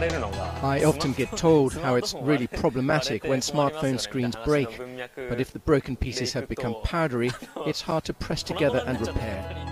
I often get told how it's really problematic when smartphone screens break, but if the broken pieces have become powdery, it's hard to press together and repair.